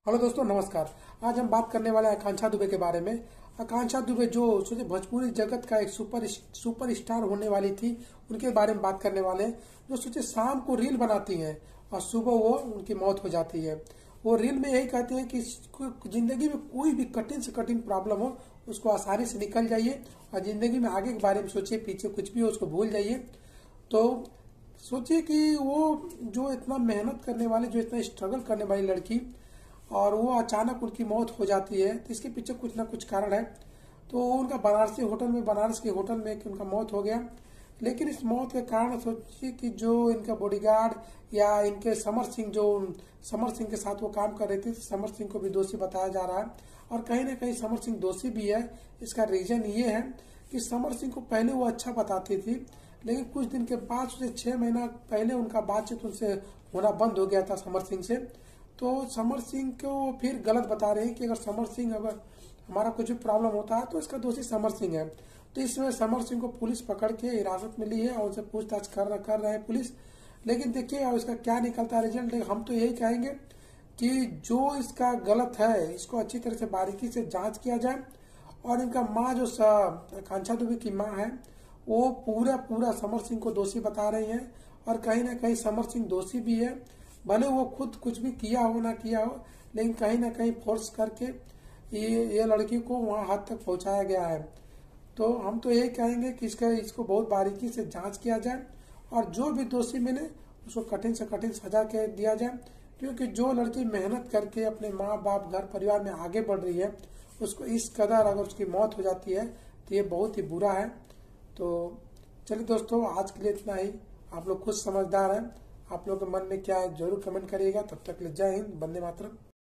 Hello दोस्तों, नमस्कार। आज हम बात करने वाले हैं आकांक्षा दुबे के बारे में। आकांक्षा दुबे जो सोचे भोजपुरी जगत का एक सुपर स्टार होने वाली थी, उनके बारे में बात करने वाले हैं। जो सोचे शाम को रील बनाती हैं और सुबह वो उनकी मौत हो जाती है। वो रील में यही कहते हैं कि जिंदगी में कोई भी कठिन से कठिन प्रॉब्लम हो, उसको आसानी से निकल जाइए और जिंदगी में आगे के बारे में सोचिए, पीछे कुछ भी हो उसको भूल जाइए। तो सोचिए कि वो जो इतना मेहनत करने वाली, जो इतना स्ट्रगल करने वाली लड़की, और वो अचानक उनकी मौत हो जाती है, तो इसके पीछे कुछ ना कुछ कारण है। तो उनका बनारस के होटल में कि उनका मौत हो गया। लेकिन इस मौत के कारण सोचिए कि जो इनका बॉडीगार्ड या इनके समर सिंह के साथ वो काम कर रहे थे, समर सिंह को भी दोषी बताया जा रहा है। और कहीं ना कहीं समर सिंह दोषी भी है। इसका रीजन ये है कि समर सिंह को पहले वो अच्छा बताती थी, लेकिन कुछ दिन के बाद से 6 महीना पहले उनका बातचीत उनसे होना बंद हो गया था समर सिंह से। तो समर सिंह को फिर गलत बता रहे हैं कि अगर हमारा कुछ भी प्रॉब्लम होता है तो इसका दोषी समर सिंह है। तो इसमें समर सिंह को पुलिस पकड़ के हिरासत में ली है और उनसे पूछताछ कर रहे हैं पुलिस। लेकिन देखिए और इसका क्या निकलता है रिजल्ट। हम तो यही कहेंगे कि जो इसका गलत है, इसको अच्छी तरह से बारीकी से जांच किया जाए। और इनका माँ जो आकांक्षा दुबे की माँ है, वो पूरा समर सिंह को दोषी बता रही है। और कहीं ना कहीं समर सिंह दोषी भी है, भले वो खुद कुछ भी किया हो ना किया हो, लेकिन कहीं ना कहीं फोर्स करके ये लड़की को वहां हद तक पहुंचाया गया है। तो हम तो यही कहेंगे कि इसको बहुत बारीकी से जांच किया जाए और जो भी दोषी मिले उसको कठिन से कठिन सजा के दिया जाए। क्योंकि जो लड़की मेहनत करके अपने माँ बाप घर परिवार में आगे बढ़ रही है, उसको इस कदर अगर उसकी मौत हो जाती है तो ये बहुत ही बुरा है। तो चलिए दोस्तों, आज के लिए इतना ही। आप लोग खुद समझदार हैं। आप लोगों के मन में क्या है जरूर कमेंट करिएगा। तब तक के लिए जय हिंद, वंदे मातरम।